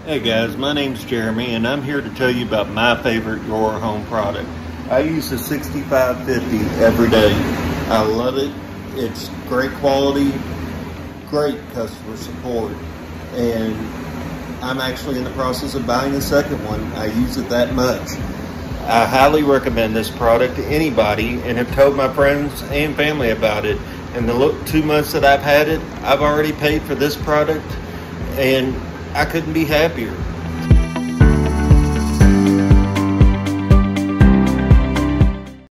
Hey guys, my name's Jeremy and I'm here to tell you about my favorite YoraHome product. I use the 6550 every day. I love it. It's great quality, great customer support, and I'm actually in the process of buying a second one. I use it that much. I highly recommend this product to anybody and have told my friends and family about it. In the 2 months that I've had it, I've already paid for this product and I couldn't be happier.